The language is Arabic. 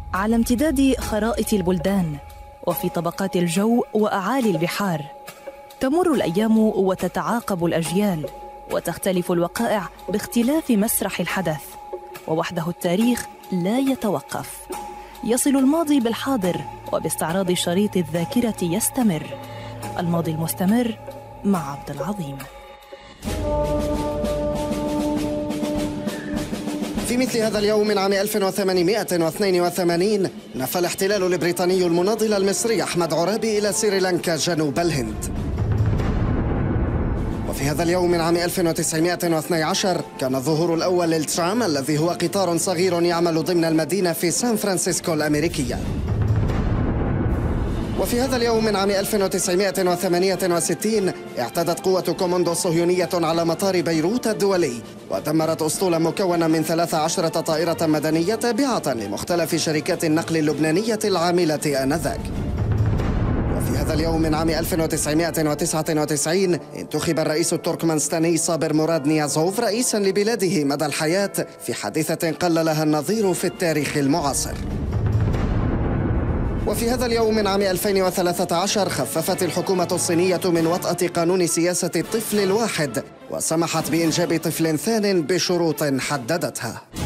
على امتداد خرائط البلدان وفي طبقات الجو وأعالي البحار. تمر الأيام وتتعاقب الأجيال، وتختلف الوقائع باختلاف مسرح الحدث، ووحده التاريخ لا يتوقف. يصل الماضي بالحاضر، وباستعراض شريط الذاكرة يستمر. الماضي المستمر مع عبد العظيم. في مثل هذا اليوم من عام 1882 نفى الاحتلال البريطاني المناضل المصري أحمد عرابي إلى سريلانكا جنوب الهند. وفي هذا اليوم من عام 1912 كان الظهور الأول للترام، الذي هو قطار صغير يعمل ضمن المدينة في سان فرانسيسكو الأمريكية. وفي هذا اليوم من عام 1968 اعتدت قوة كوموندو صهيونية على مطار بيروت الدولي، ودمرت أسطولا مكونة من 13 طائرة مدنية تابعة لمختلف شركات النقل اللبنانية العاملة آنذاك. وفي هذا اليوم من عام 1999 انتخب الرئيس التركمانستاني صابر مراد نيازوف رئيساً لبلاده مدى الحياة في حادثة قل لها النظير في التاريخ المعاصر. وفي هذا اليوم من عام 2013 خففت الحكومة الصينية من وطأة قانون سياسة الطفل الواحد، وسمحت بإنجاب طفل ثان بشروط حددتها.